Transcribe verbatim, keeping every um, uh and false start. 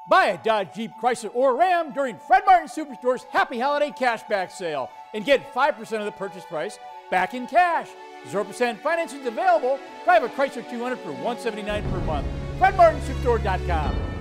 Buy a Dodge, Jeep, Chrysler, or Ram during Fred Martin Superstore's Happy Holiday Cashback Sale and get five percent of the purchase price back in cash. zero percent financing is available. Drive a Chrysler two hundred for one hundred seventy-nine dollars per month. Fred Martin Superstore dot com.